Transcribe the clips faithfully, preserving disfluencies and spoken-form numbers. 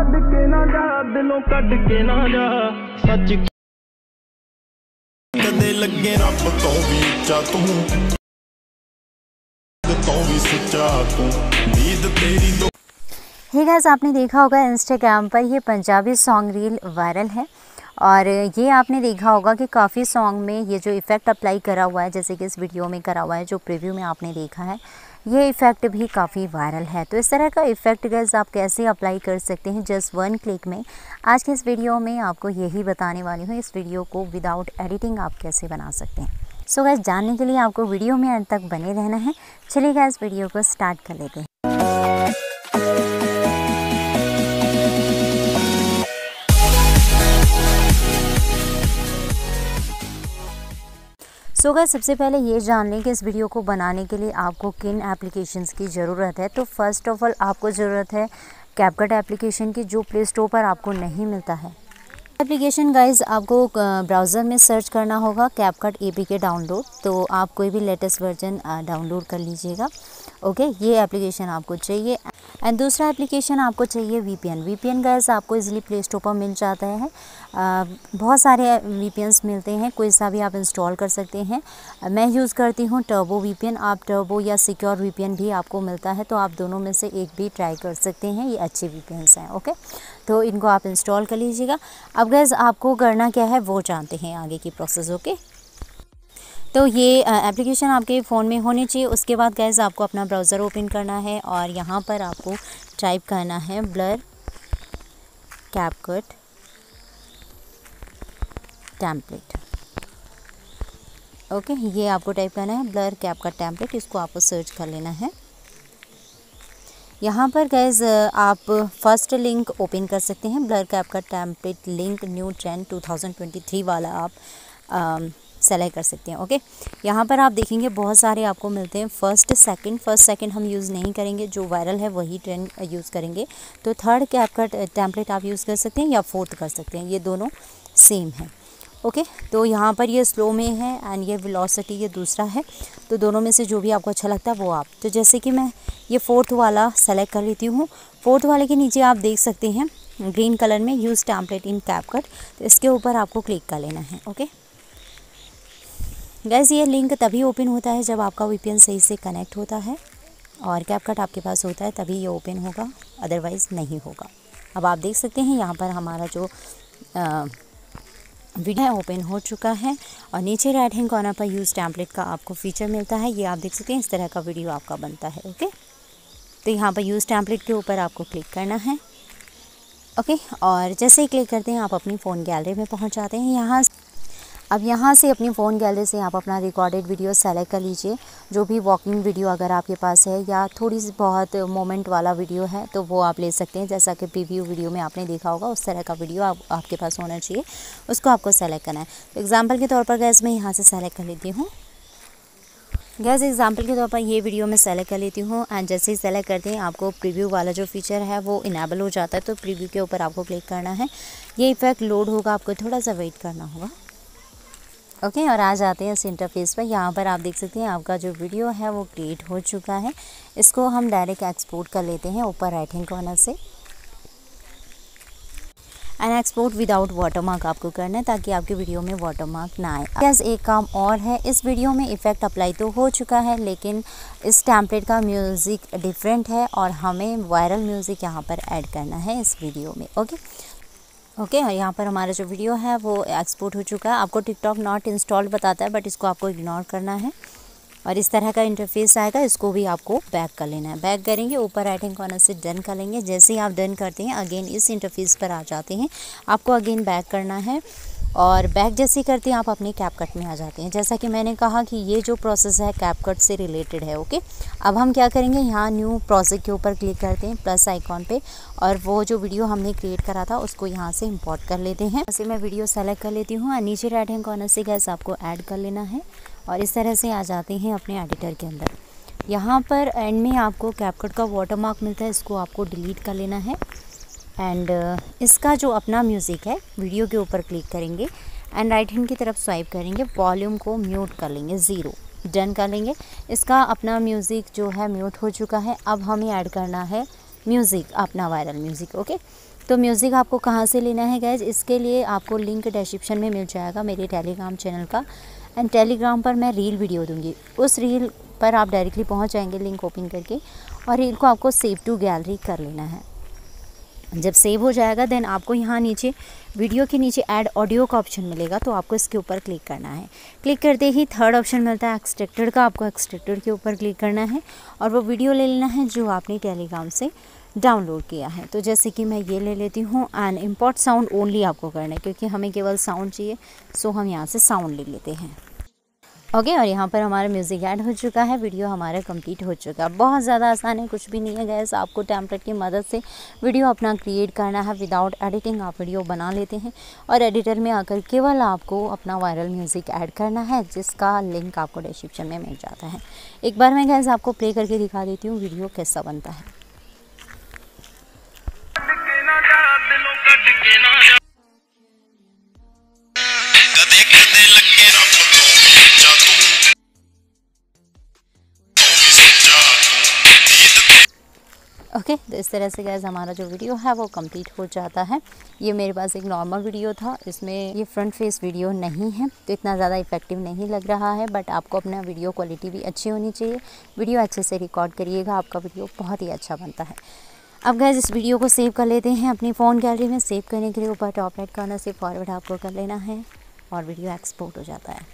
छड़ के ना जा दिलों कट के ना जा सच कदे लगे रब तो भी उच्चा तू तो भी सच्चा तू दीद तेरी दो। हे गाइस, आपने देखा होगा इंस्टाग्राम पर ये पंजाबी सॉन्ग रील वायरल है और ये आपने देखा होगा कि काफ़ी सॉन्ग में ये जो इफ़ेक्ट अप्लाई करा हुआ है, जैसे कि इस वीडियो में करा हुआ है जो प्रीव्यू में आपने देखा है, ये इफ़ेक्ट भी काफ़ी वायरल है। तो इस तरह का इफ़ेक्ट गाइस आप कैसे अप्लाई कर सकते हैं जस्ट वन क्लिक में, आज के इस वीडियो में आपको यही बताने वाली हूँ। इस वीडियो को विदाउट एडिटिंग आप कैसे बना सकते हैं। सो गाइस, जानने के लिए आपको वीडियो में अंत तक बने रहना है। चलिए गाइस, वीडियो को स्टार्ट कर लेते हैं। सो गाइस, सबसे पहले ये जान लें कि इस वीडियो को बनाने के लिए आपको किन एप्लीकेशंस की ज़रूरत है। तो फर्स्ट ऑफ ऑल आपको ज़रूरत है कैपकट एप्लीकेशन की, जो प्ले स्टोर पर आपको नहीं मिलता है। एप्लीकेशन गाइस आपको ब्राउज़र में सर्च करना होगा कैपकट एपीके डाउनलोड, तो आप कोई भी लेटेस्ट वर्जन डाउनलोड कर लीजिएगा। ओके, ये एप्लीकेशन आपको चाहिए। एंड दूसरा एप्लीकेशन आपको चाहिए वीपीएन। वीपीएन गाइस आपको इजीली प्ले स्टोर पर मिल जाता है। आ, बहुत सारे वीपीएन्स मिलते हैं, कोई सा भी आप इंस्टॉल कर सकते हैं। मैं यूज़ करती हूँ टर्बो वीपीएन। आप टर्बो या सिक्योर वीपीएन भी आपको मिलता है, तो आप दोनों में से एक भी ट्राई कर सकते हैं। ये अच्छे वीपीएन्स हैं। ओके, तो इनको आप इंस्टॉल कर लीजिएगा। अब गाइस आपको करना क्या है वो जानते हैं आगे की प्रोसेस। ओके, तो ये एप्लीकेशन आपके फ़ोन में होनी चाहिए। उसके बाद गाइस आपको अपना ब्राउज़र ओपन करना है और यहाँ पर आपको टाइप करना है ब्लर कैपकट टेम्पलेट। ओके, ये आपको टाइप करना है ब्लर कैपकट टेम्पलेट, इसको आपको सर्च कर लेना है। यहाँ पर गाइस आप फर्स्ट लिंक ओपन कर सकते हैं, blur CapCut template link new trend two thousand twenty three वाला आप आ, सेलेक्ट कर सकते हैं। ओके, यहाँ पर आप देखेंगे बहुत सारे आपको मिलते हैं। फर्स्ट सेकंड फर्स्ट सेकंड हम यूज़ नहीं करेंगे, जो वायरल है वही ट्रेंड यूज़ करेंगे। तो थर्ड कैपकट टेम्पलेट आप यूज़ कर सकते हैं या फोर्थ कर सकते हैं, ये दोनों सेम है। ओके, तो यहाँ पर ये स्लो में है एंड ये वेलोसिटी ये दूसरा है, तो दोनों में से जो भी आपको अच्छा लगता है वो आप, तो जैसे कि मैं ये फोर्थ वाला सेलेक्ट कर लेती हूँ। फोर्थ वाले के नीचे आप देख सकते हैं ग्रीन कलर में यूज़ टेम्पलेट इन कैपकट, तो इसके ऊपर आपको क्लिक कर लेना है। ओके गाइस, ये लिंक तभी ओपन होता है जब आपका वीपीएन सही से कनेक्ट होता है और कैपकट आपके पास होता है, तभी ये ओपन होगा, अदरवाइज़ नहीं होगा। अब आप देख सकते हैं यहाँ पर हमारा जो वीडियो है ओपन हो चुका है और नीचे राइट हैंड कॉर्नर पर यूज़ टेम्पलेट का आपको फीचर मिलता है। ये आप देख सकते हैं, इस तरह का वीडियो आपका बनता है। ओके, तो यहाँ पर यूज़ टेम्पलेट के ऊपर आपको क्लिक करना है। ओके, और जैसे ही क्लिक करते हैं आप अपनी फ़ोन गैलरी में पहुँच जाते हैं। यहाँ अब यहाँ से अपनी फ़ोन गैलरी से आप अपना रिकॉर्डेड वीडियो सेलेक्ट कर लीजिए। जो भी वॉकिंग वीडियो अगर आपके पास है या थोड़ी सी बहुत मोमेंट वाला वीडियो है तो वो आप ले सकते हैं। जैसा कि प्रीव्यू वीडियो में आपने देखा होगा उस तरह का वीडियो आप, आपके पास होना चाहिए, उसको आपको सेलेक्ट करना है। तो एग्जाम्पल के तौर पर गैस मैं यहाँ से सेलेक्ट कर लेती हूँ। गैस एग्जाम्पल के तौर पर ये वीडियो मैं सेलेक्ट कर लेती हूँ एंड जैसे ही सेलेक्ट करते हैं आपको प्रीव्यू वाला जो फीचर है वो इनेबल हो जाता है। तो प्रीव्यू के ऊपर आपको क्लिक करना है। ये इफेक्ट लोड होगा, आपको थोड़ा सा वेट करना होगा। ओके okay, और आ जाते हैं इस इंटरफेस पर। यहाँ पर आप देख सकते हैं आपका जो वीडियो है वो क्रिएट हो चुका है। इसको हम डायरेक्ट एक्सपोर्ट कर लेते हैं ऊपर राइट हैंड कॉर्नर से एंड एक्सपोर्ट विदाउट वाटरमार्क आपको करना है ताकि आपके वीडियो में वाटरमार्क ना आए। बस एक काम और है, इस वीडियो में इफ़ेक्ट अप्लाई तो हो चुका है लेकिन इस टेम्पलेट का म्यूज़िक डिफरेंट है और हमें वायरल म्यूज़िक यहाँ पर ऐड करना है इस वीडियो में। ओके ओके okay, यहाँ पर हमारा जो वीडियो है वो एक्सपोर्ट हो चुका है। आपको टिकटॉक नॉट इंस्टॉल्ड बताता है बट इसको आपको इग्नोर करना है और इस तरह का इंटरफेस आएगा। इसको भी आपको बैक कर लेना है। बैक करेंगे, ऊपर राइट हैंड कॉर्नर से डन कर लेंगे। जैसे ही आप डन करते हैं अगेन इस इंटरफेस पर आ जाते हैं, आपको अगेन बैक करना है और बैक जैसे ही करते हैं आप अपने कैपकट में आ जाते हैं। जैसा कि मैंने कहा कि ये जो प्रोसेस है कैपकट से रिलेटेड है। ओके, अब हम क्या करेंगे, यहाँ न्यू प्रोजेक्ट के ऊपर क्लिक करते हैं प्लस आइकॉन पे और वो जो वीडियो हमने क्रिएट करा था उसको यहाँ से इंपोर्ट कर लेते हैं। ऐसे मैं वीडियो सेलेक्ट कर लेती हूँ और नीचे राइट हैंड कॉर्नर से गैस आपको ऐड कर लेना है और इस तरह से आ जाते हैं अपने एडिटर के अंदर। यहाँ पर एंड में आपको कैपकट का वाटरमार्क मिलता है, इसको आपको डिलीट कर लेना है एंड uh, इसका जो अपना म्यूज़िक है वीडियो के ऊपर क्लिक करेंगे एंड राइट हैंड की तरफ स्वाइप करेंगे, वॉल्यूम को म्यूट कर लेंगे, ज़ीरो डन कर लेंगे। इसका अपना म्यूज़िक जो है म्यूट हो चुका है। अब हमें ऐड करना है म्यूज़िक, अपना वायरल म्यूज़िक। ओके, तो म्यूज़िक आपको कहाँ से लेना है गाइज, इसके लिए आपको लिंक डिस्क्रिप्शन में मिल जाएगा मेरे टेलीग्राम चैनल का। एंड टेलीग्राम पर मैं रील वीडियो दूंगी, उस रील पर आप डायरेक्टली पहुंच जाएंगे लिंक ओपन करके, और रील को आपको सेव टू गैलरी कर लेना है। जब सेव हो जाएगा देन आपको यहाँ नीचे वीडियो के नीचे ऐड ऑडियो का ऑप्शन मिलेगा, तो आपको इसके ऊपर क्लिक करना है। क्लिक करते ही थर्ड ऑप्शन मिलता है एक्सट्रैक्टेड का, आपको एक्सट्रैक्टेड के ऊपर क्लिक करना है और वो वीडियो ले लेना है जो आपने टेलीग्राम से डाउनलोड किया है। तो जैसे कि मैं ये ले लेती हूँ एंड इम्पोर्ट साउंड ओनली आपको करना है, क्योंकि हमें केवल साउंड चाहिए, सो हम यहाँ से साउंड ले लेते हैं। ओके okay, और यहाँ पर हमारा म्यूज़िक ऐड हो चुका है, वीडियो हमारा कंप्लीट हो चुका है। बहुत ज़्यादा आसान है, कुछ भी नहीं है गाइस। आपको टेम्पलेट की मदद से वीडियो अपना क्रिएट करना है, विदाउट एडिटिंग आप वीडियो बना लेते हैं और एडिटर में आकर केवल आपको अपना वायरल म्यूज़िक ऐड करना है, जिसका लिंक आपको डिस्क्रिप्शन में मिल जाता है। एक बार मैं गाइस आपको प्ले करके दिखा देती हूँ वीडियो कैसा बनता है। ओके okay, तो इस तरह से गैस हमारा जो वीडियो है वो कंप्लीट हो जाता है। ये मेरे पास एक नॉर्मल वीडियो था, इसमें ये फ्रंट फेस वीडियो नहीं है तो इतना ज़्यादा इफेक्टिव नहीं लग रहा है, बट आपको अपना वीडियो क्वालिटी भी अच्छी होनी चाहिए। वीडियो अच्छे से रिकॉर्ड करिएगा, आपका वीडियो बहुत ही अच्छा बनता है। अब गैस इस वीडियो को सेव कर लेते हैं अपनी फ़ोन गैलरी में। सेव करने के लिए ऊपर टॉप राइट कॉर्नर से फॉरवर्ड आपको कर लेना है और वीडियो एक्सपोर्ट हो जाता है।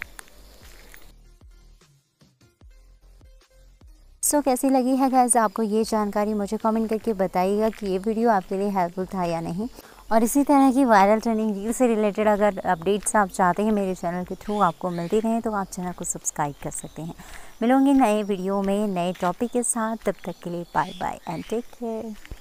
सो so, कैसी लगी है गाइस आपको ये जानकारी, मुझे कमेंट करके बताइएगा कि ये वीडियो आपके लिए हेल्पफुल था या नहीं। और इसी तरह की वायरल ट्रेंडिंग रील से रिलेटेड अगर अपडेट्स आप चाहते हैं मेरे चैनल के थ्रू आपको मिलती रहें, तो आप चैनल को सब्सक्राइब कर सकते हैं। मिलूंगी नए वीडियो में नए टॉपिक के साथ, तब तक के लिए bye bye and take care.